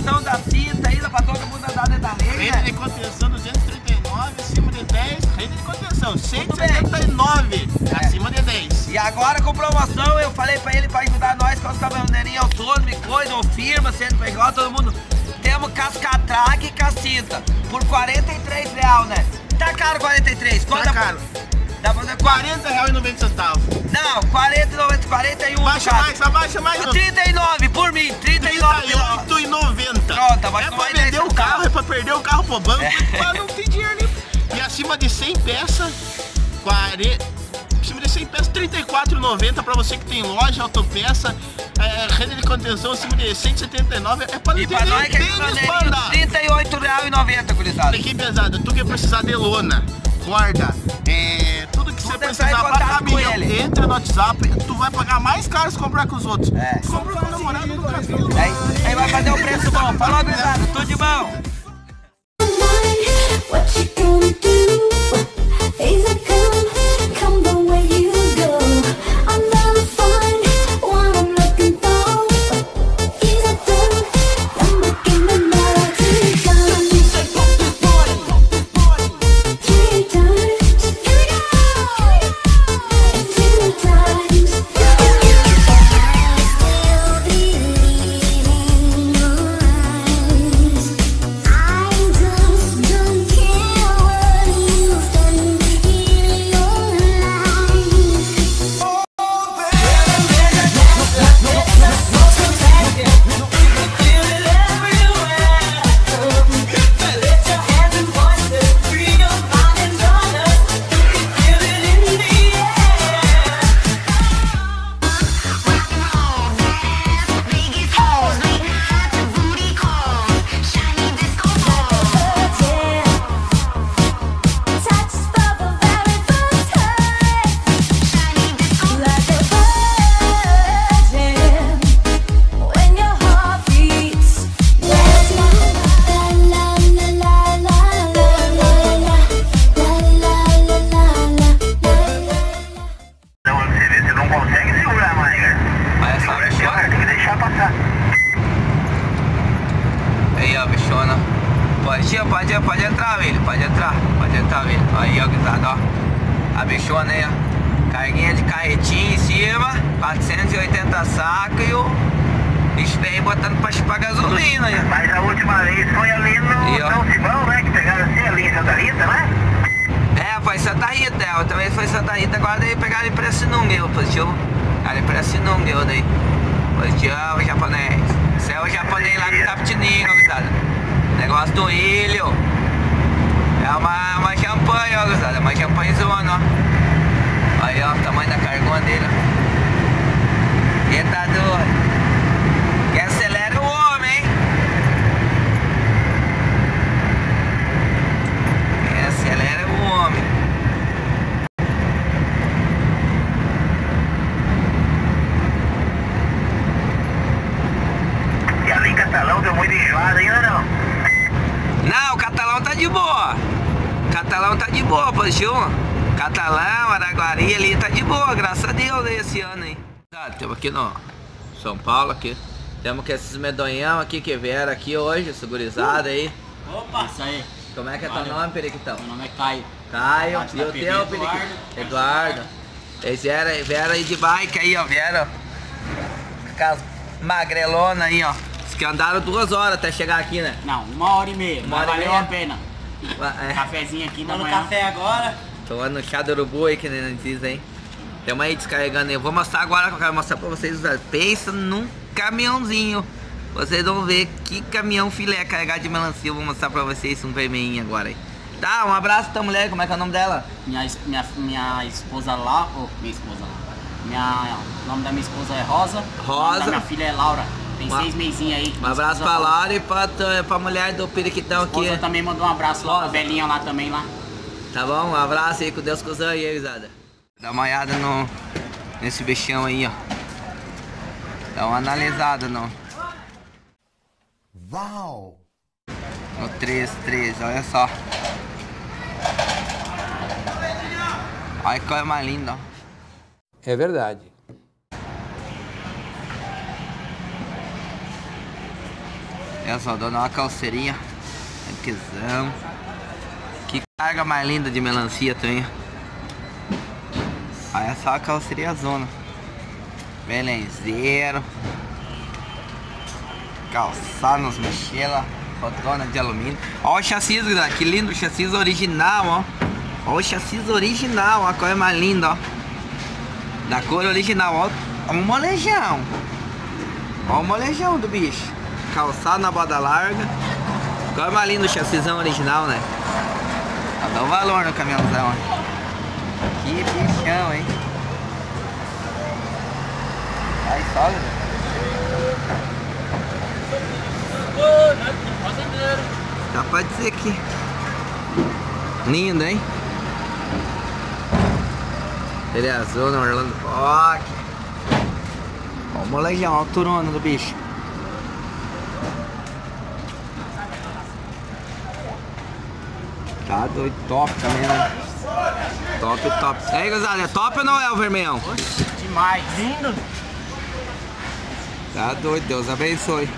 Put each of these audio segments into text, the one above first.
contenção da cinta ainda pra todo mundo andar dentro da lei, Rede de contenção 239, acima de 10. Rede de contenção 179, acima de 10. E agora com promoção, eu falei pra ele pra ajudar nós com os caminhoneirinhos autônomos e coisa, ou firma, CNPJ, todo mundo. Temos cascatraque e cacinta por R$43, né? Tá caro 43, quanto Tá caro. Dá pra fazer R$40,90. Não, 40,90, 41. Baixa mais, abaixa mais. 39 por mim, 39. R$38,90. Pronto, mas é não pra vai vender o descer carro, é pra perder o carro pro banco, mas não tem dinheiro ali. E acima de 100 peças, acima de 100 peças, R$34,90 pra você que tem loja, autopeça, rede de contenção acima de 179, é pra não E ter pra nós nem que é tênis pra andar. R$38,90, gurizada. Olha que pesada, tu que precisar de lona, corda, tudo que você precisar pra caminhão, entra no WhatsApp, tu vai pagar mais caro se comprar com os outros. Compra com o namorado do Brasil. Aí vai fazer um preço bom. Falou, gurizada, tudo de bom. What you gonna do? Is it come the way you go? I'll never find what I'm looking for. Is it done? I'm looking at melody done. 3 times. Here we go. 2 times. I still believe in your eyes. I just don't care what you've done in your life. Touch for the very first time. Like a virgin when your heart beats. La la la la la la la la la. Então você vê, você não consegue segurar mais, cara. Olha só, Agora bichona. tem que deixar passar. Aí, ó, bichona. Pode entrar, velho. Pode entrar, velho. Aí, ó, gurizada, ó. A bichona aí, ó. Carguinha de carretinha em cima. 480 sacos e o bicho vem botando pra chupar gasolina aí. Mas a última vez foi ali no E, ó. São Simão, né? Que pegaram assim ali em Santa Rita, né? Foi Santa Rita, outra vez foi Santa Rita, agora daí pegaram Pirassununga, positivo. Cara, Pirassununga, daí. Positivo, japonês. Esse é o japonês lá do Tapetininho, gurizada. Negócio do ilho. É uma champanhe, ó, gurizada. Uma champanhe zona, ó. Aí, ó, o tamanho da cargona dele, ó. E tá doido. Que acelera o homem, hein? Que acelera o homem. E ali em Catalão deu muito enjoado ainda não. Não, o Catalão tá de boa. Catalão tá de boa, positivo. Catalão, Araguari ali tá de boa, graças a Deus esse ano aí. Estamos aqui no São Paulo aqui. Temos que esses medonhão aqui que vieram aqui hoje, segurizada aí. Opa! Isso aí. Como é que é teu nome, Periquitão? Meu nome é Caio. Caio. Bate E na o PB, teu, Periquitão? Eduardo. Eles vieram aí de bike aí, ó. Vieram com as magrelonas aí, ó. Os que andaram 2 horas até chegar aqui, né? Não, 1h30. Uma hora e Valeu meia. a pena. É. Cafezinho aqui da Tô no manhã. café agora. Tomando chá do urubu aí, que nem diz, hein? Tamo aí descarregando aí. Eu vou mostrar agora, que eu quero mostrar pra vocês. Pensa num caminhãozinho. Vocês vão ver que caminhão filé carregado de melancia. Eu vou mostrar pra vocês um vermelhinho agora aí. Tá, um abraço pra mulher, como é que é o nome dela? Minha esposa lá, minha esposa lá. O nome da minha esposa é Rosa. O nome da minha filha é Laura. Tem 6 mesinhos aí. Um abraço pra Laura e pra mulher do Periquitão aqui. Minha esposa também mandou um abraço lá pra Belinha lá também lá. Tá bom? Um abraço aí, com Deus cuzão aí, gurizada. Dá uma olhada nesse bichão aí, ó. Dá uma analisada no Uau! No 313, olha só. Olha que coisa mais linda, ó. É verdade. É só, dando uma calceirinha. Tanquezão. Que carga mais linda de melancia também. Aí é só a calceria zona. Belenzeiro. Calçado nos mochilas. Rodona de alumínio. Ó o chassi, galera. Que lindo o chassi original, ó. Ó o chassi original, ó. A cor é mais linda, ó. Da cor original, ó. Um molejão. Ó o molejão do bicho. Calçado na borda larga. Cor é mais lindo o chassizão original, né? Dá um valor no caminhãozão, ó. Que bichão, hein? Aí sobe. Dá pra dizer que lindo, hein? Ele é azul no Orlando Fox. Ó o molejão, ó o turona do bicho. Tá doido, top também, né? Top, top. E aí, gozada, é top ou não é o vermelhão? Oxe, demais, lindo. Tá doido, Deus abençoe.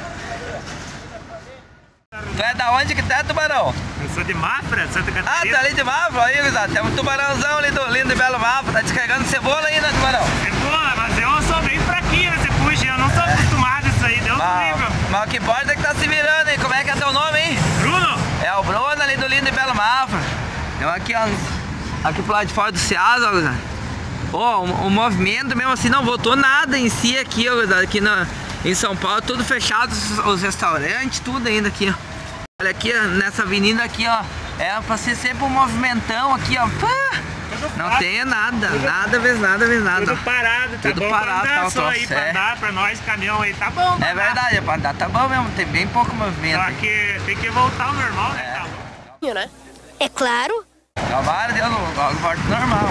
Tu é da onde que tá, tubarão? Eu sou de Mafra, Santa Catarina. Ah, tá ali de Mafra, aí, gozada. Tem um tubarãozão ali do lindo e belo Mafra. Tá descarregando cebola aí, né, tubarão? É boa, mas eu sou bem fraquinho nesse puxa, eu não sou acostumado a isso aí, Deus do livro. Mas o que importa é que tá se virando, hein? Como é que é teu nome, hein? Bruno? É o Bruno ali do lindo e belo Mafra. Então aqui, ó. Aqui pro lado de fora do Ceasa, ó, gozada. Ó, o movimento mesmo assim não voltou nada em si aqui, ó, gozada. Aqui em São Paulo, tudo fechado, os restaurantes, tudo ainda aqui, ó. Olha aqui, ó, nessa avenida aqui, ó. É pra ser sempre um movimentão aqui, ó. Pá! Não tem nada, nada vezes nada. Tudo parado, tá Tudo bom parado, pra andar tá, só aí, pra andar, pra nós, caminhão aí, tá bom. É verdade, pra andar tá bom mesmo, tem bem pouco movimento. Só que tem que voltar ao normal, né, tá bom? É claro. Tomara, Deus, logo volta normal.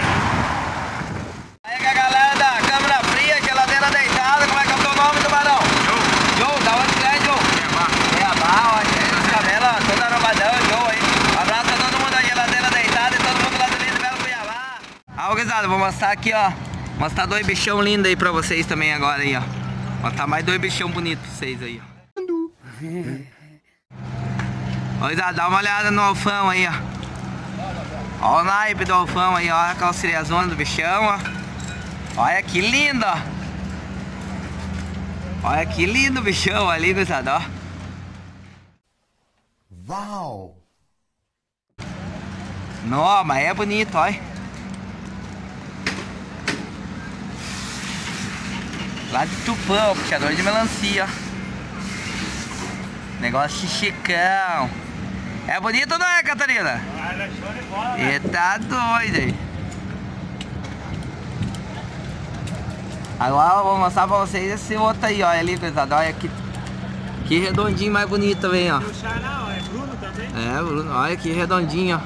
Aí a galera da câmera fria, geladeira deitada, como é que é o teu nome, tubarão? Joe, da onde que é, Joe? Cuiabá, ó, os cabelos, ó, todo arrombadão, Joe aí. Um abraço a todo mundo da geladeira deitada e todo mundo lá do lindo belo Cuiabá. Ah, gurizada, vou mostrar aqui, ó. Mostrar dois bichão lindos aí pra vocês também agora aí, ó. Mostrar mais dois bichão bonitos pra vocês aí, ó. Ó, gurizada, dá uma olhada no alfão aí, ó. Ó o naipe do alfão aí, ó, a calceriazona do bichão, ó. Olha que lindo, ó. Olha que lindo o bichão ali, gurizada, ó. Uau! Não, mas é bonito, olha. Lá de Tupã, o puxador de melancia, ó. Negócio chicão. É bonito ou não é, Catarina? Olha, show de bola, né? E tá doido aí. Agora eu vou mostrar pra vocês esse outro aí, ó. Ali, gurizada, olha que redondinho mais bonito também, ó. O Chá não, é Bruno também. É, Bruno, olha que redondinho, ó.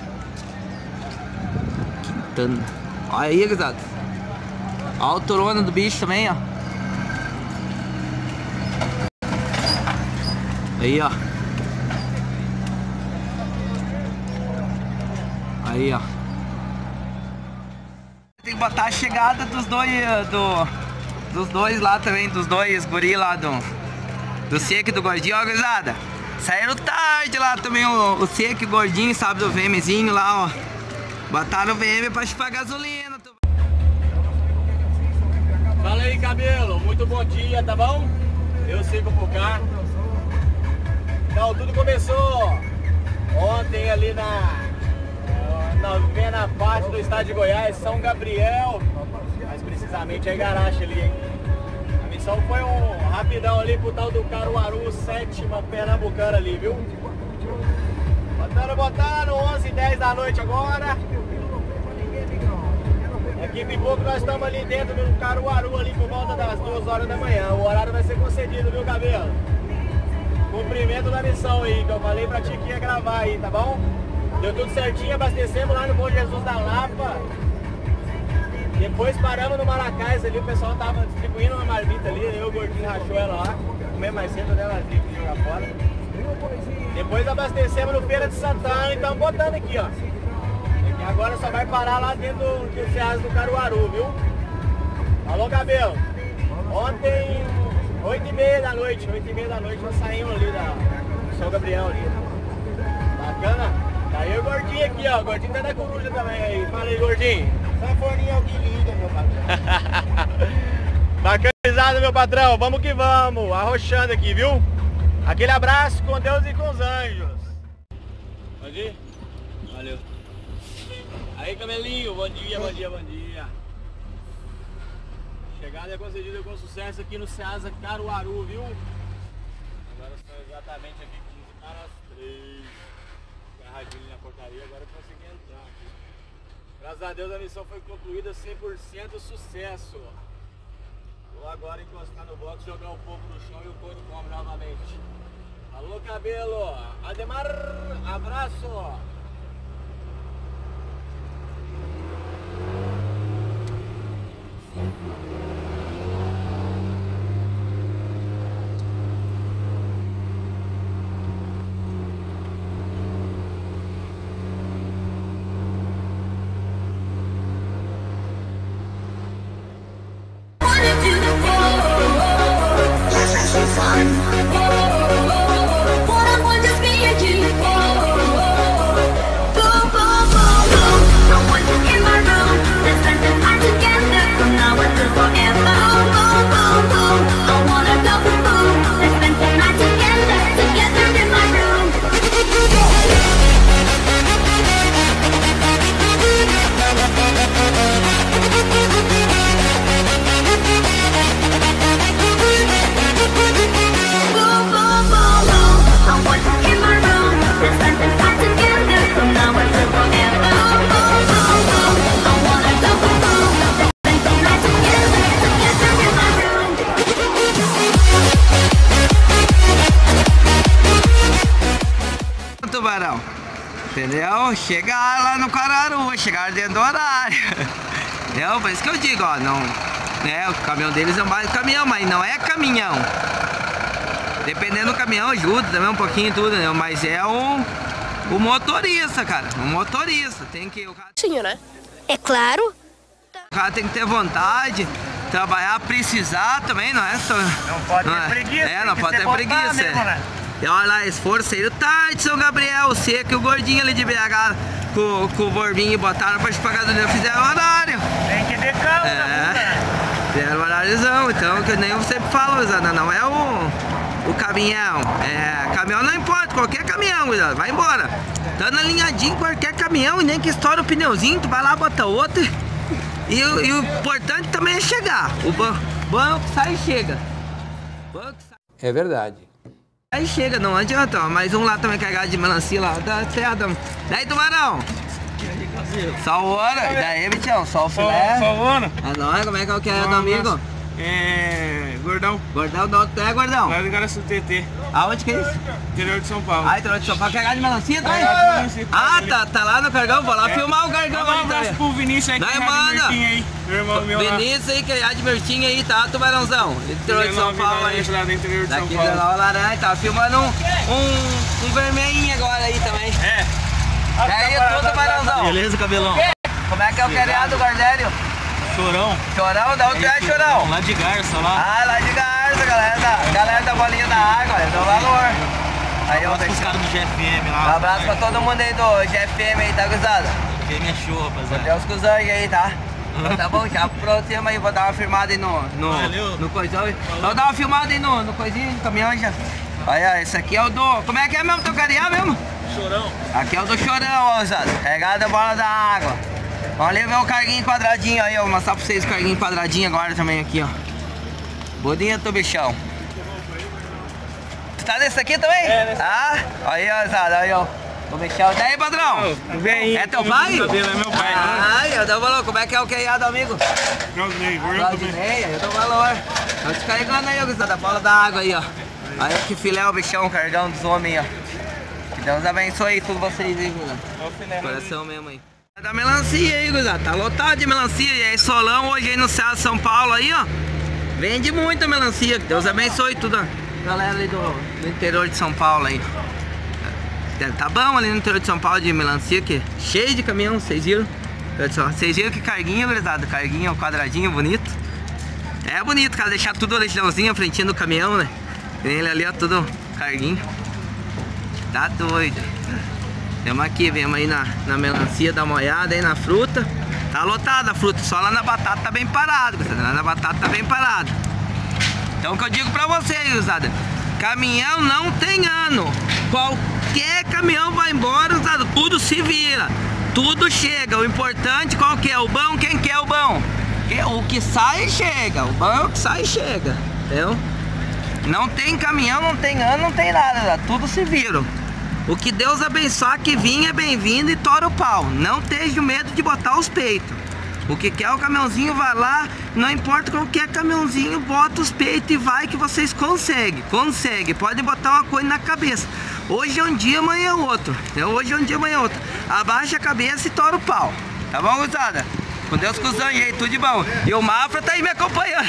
Quintana. Olha aí, gurizada. Olha a alturona do bicho também, ó. Aí, ó. Aí, ó. Tem que botar a chegada dos dois lá também, dos dois guri lá do Seco e do Gordinho, ó, gurizada. Saíram tarde lá também, o Seco e o Gordinho, sabe, do VMzinho lá, ó. Botaram o VM pra chupar gasolina. Fala aí, cabelo. Muito bom dia, tá bom? Eu sigo por cá. Então, tudo começou ontem ali na parte do estado de Goiás, São Gabriel, mais precisamente é Igarashi ali, hein? A missão foi um rapidão ali pro tal do Caruaru, 7ª Pernambucana ali, viu? Botaram 11h10 da noite agora. Daqui a pouco nós estamos ali dentro do Caruaru ali por volta das 2 horas da manhã. O horário vai ser concedido, viu, cabelo? Cumprimento da missão aí, que eu falei pra ti que ia gravar aí, tá bom? Deu tudo certinho, abastecemos lá no Bom Jesus da Lapa. Depois paramos no Maracás ali, o pessoal tava distribuindo uma marmita ali, eu e o Gordinho rachou ela lá. Comer mais cedo dela ali, que jogar fora. Depois abastecemos no Feira de Santana e estamos botando aqui, ó. E agora só vai parar lá dentro do Ceasa do Caruaru, viu? Alô, cabelo. Ontem... 8h30 da noite, 8h30 da noite nós saímos ali da São Gabriel ali. Bacana? Tá aí o Gordinho aqui, ó. O Gordinho tá na coruja também aí. Fala aí, Gordinho. Essa forninha é o que liga, meu patrão. Bacanizado, meu patrão. Vamos que vamos. Arrochando aqui, viu? Aquele abraço com Deus e com os anjos. Pode ir? Valeu. Aí, Camelinho. Bom dia, bom dia, bom dia. Chegada é concedida com sucesso aqui no Ceasa Caruaru, viu? Agora são exatamente aqui 15 para as 3. Agarradinho na portaria, agora eu consegui entrar aqui. Graças a Deus a missão foi concluída 100% sucesso. Vou agora encostar no box, jogar o povo no chão e o couro come novamente. Alô, cabelo! Ademar, abraço! Tubarão, entendeu? Chegar lá no Caruaru, chegar dentro do horário. Entendeu? Por isso que eu digo, ó, não, né, o caminhão deles é mais caminhão, mas não é caminhão. Dependendo do caminhão ajuda também um pouquinho tudo, né? Mas é o motorista, cara, o motorista tem que... O cara, Sim, né? É claro. o cara tem que ter vontade, trabalhar, precisar também, não é só... Não pode ter preguiça. É, não pode ter preguiça. Mesmo, né? E olha lá, esforço aí, tarde, São Gabriel, o Seco e o Gordinho ali de BH com o Borbinho botaram pra pagar gasolina, fizeram horário. Tem que ter calma, Fizeram horáriozão, então que nem eu sempre falo, Zana, não é o caminhão. É, caminhão não importa, qualquer caminhão, Zana, vai embora. Tá na linhadinha qualquer caminhão e nem que estoura o pneuzinho, tu vai lá, bota outro. E o importante também é chegar. O banco sai e chega. É verdade. Aí chega, não adianta, ó. Mais um lá também carregado de melancia lá da terra. Daí, Tubarão! Só o ouro, e daí, bichão, só o filé. Só o ouro? É nóis, como é que é o que é do amigo? É... Gordão. Gordão, de onde tu é, Gordão? Lá do Garaçu-TT, Aonde que é isso? interior de São Paulo. Ah, interior de São Paulo, carregado de melancia também? Tá lá no cargão, vou lá filmar o cargão Dá um ali abraço também. pro Vinícius aí, que Daí, é manda. de Mirtinho aí. Meu irmão meu lá. Vinícius aí, que é de Mirtinho aí, tá, Tubarãozão? Interior de São Paulo aí. Lá do interior de São Daqui Paulo. da Nova Laranja, tá filmando um vermelhinho agora aí também. É. E aí, tudo, Tubarãozão? Beleza, cabelão? Como é que é o queriado, Gordério? Chorão. Chorão? Da onde é, Chorão? Lá de Garça, lá. Ah, lá de Garça, galera da bolinha da água, deu valor. Aí, ó, Os caras do GFM lá. um abraço pra todo mundo aí do GFM aí, tá, gozada? GFM é show, rapaziada. Deus com os anjos aí, tá? Então, tá bom, já aproxima aí, vou dar uma filmada aí no coisão. Vou dar uma filmada aí no coisinho, no caminhão já. Olha, esse aqui é o do... Como é que é mesmo, teu carinha mesmo? Chorão. Aqui é o do Chorão, ó, gozada. Carregado a bola da água. Vamos ali ver o carguinho quadradinho aí, ó. Vou mostrar pra vocês o carguinho quadradinho agora também aqui, ó. Bonito, bichão. Tu tá nesse aqui também? É, nesse. Ah, aí, ó, Zada, aí, ó. O bichão. Daí, padrão? Vem. É teu pai? É meu pai. Ai, eu dou valor. Como é que é o queriado, amigo? Claudinei, Claudinei, eu dou valor. Tô te carregando aí, ó, Gustavo, a bola da água aí, ó. Aí, que filé o bichão, carregando dos homens aí, ó. Que Deus abençoe tudo vocês aí, Gustavo. Coração mesmo aí. É da melancia aí, Gustavo. Tá lotado de melancia. E aí, Solão, hoje aí no Ceasa São Paulo aí, ó. Vende muita melancia. Que Deus abençoe tudo, ó. Galera ali do interior de São Paulo aí. Tá bom ali no interior de São Paulo de melancia aqui. Cheio de caminhão, vocês viram? Vocês viram que carguinho, gurizada? Carguinho, quadradinho, bonito. É bonito, cara, deixar tudo leilãozinho à frente do caminhão, né? Ele ali, ó, tudo carguinho. Tá doido. Vemos aqui, vemos aí na melancia, dá uma olhada aí na fruta. Tá lotada a fruta, só lá na batata tá bem parado, lá na batata tá bem parado. Então o que eu digo pra vocês, usada, caminhão não tem ano. Qualquer caminhão vai embora, usada, tudo se vira, tudo chega. O importante qual que é? O bom, quem quer o bom? O que sai chega, o bom é o que sai chega, entendeu? Não tem caminhão, não tem ano, não tem nada, usada, tudo se vira. O que Deus abençoar que vinha é bem-vindo e tora o pau. Não tenha medo de botar os peitos. O que quer o caminhãozinho vai lá, não importa qualquer caminhãozinho, bota os peitos e vai que vocês conseguem. Consegue, pode botar uma coisa na cabeça. Hoje é um dia, amanhã é outro. Hoje é um dia, amanhã é outro. Abaixa a cabeça e tora o pau. Tá bom, gurizada? Com Deus com os anjos aí, tudo de bom. E o Mafra tá aí me acompanhando.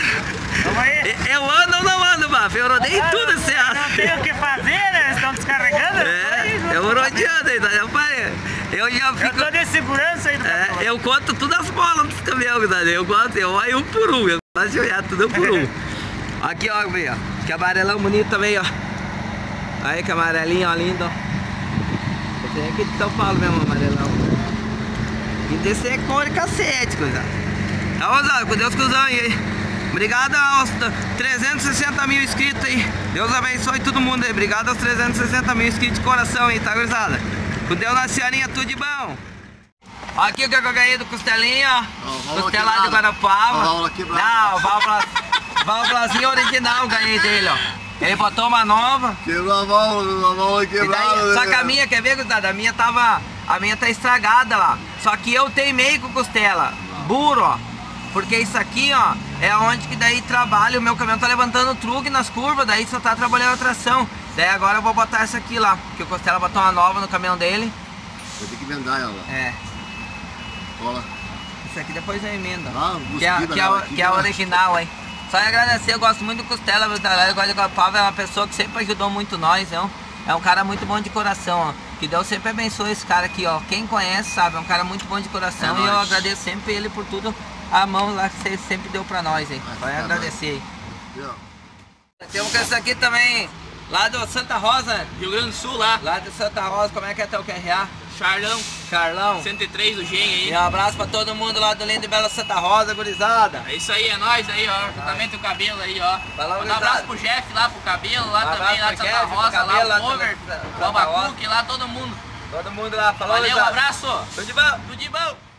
Eu ando ou não ando, Mafra? Eu rodei tudo esse ano. Não tem o que fazer, né? Eles estão descarregando. Eu rodeando aí, tá? Eu já fico... Eu tô de segurança aí do eu conto todas as bolas dos caminhões, tá? Eu olho um por um, eu gosto de olhar tudo um por um. Aqui, ó, ó, que amarelão bonito também, ó. Aí, que amarelinho, ó, lindo, ó. Esse aí é aqui de São Paulo mesmo, amarelão. E desse é cor e cacete, coisa. Tá, Osado, com Deus com os anjos aí. Obrigado aos 360 mil inscritos aí. Deus abençoe todo mundo aí. Obrigado aos 360 mil inscritos de coração aí, tá, gurizada? Com Deus na senhorinha, tudo de bom. Aqui o que eu ganhei do costelinho, ó. Costelado de Guarapava. Não, válvulazinha original ganhei dele, ó. Ele botou uma nova. Quebrou a válvula quebrada. Só que a minha, quer ver, gurizada? A minha tá estragada lá. Só que eu teimei com costela. Burro, ó. Porque isso aqui, ó, é onde que daí trabalha. O meu caminhão tá levantando o truque nas curvas, daí só tá trabalhando a tração. Daí agora eu vou botar essa aqui lá, porque o Costela botou uma nova no caminhão dele. Vai ter que vendar ela. É. Cola. Isso aqui depois eu emendo. Ah, que é a original, hein. Só agradecer, eu gosto muito do Costela, viu? Eu gosto de Guarapava, é uma pessoa que sempre ajudou muito nós, viu? É um cara muito bom de coração, ó. Que Deus sempre abençoe esse cara aqui, ó. Quem conhece sabe, é um cara muito bom de coração. E eu agradeço sempre ele por tudo, a mão lá que você sempre deu pra nós, hein. Vai agradecer aí. Temos esse aqui também, lá do Santa Rosa, Rio Grande do Sul, lá de Santa Rosa, como é que é teu QRA? Charlão 103 do Gen aí. E um abraço pra todo mundo lá do lindo e belo Santa Rosa, gurizada. É isso aí, é nóis aí, ó, juntamente o cabelo aí, ó. Falou, um abraço pro Jeff lá, pro cabelo lá também, lá de Santa Jeff, Rosa, cabelo, lá o Over, o Babacuque lá, todo mundo. Todo mundo lá, falou, Valeu, um abraço. Tudo de bom. Tudo de bom.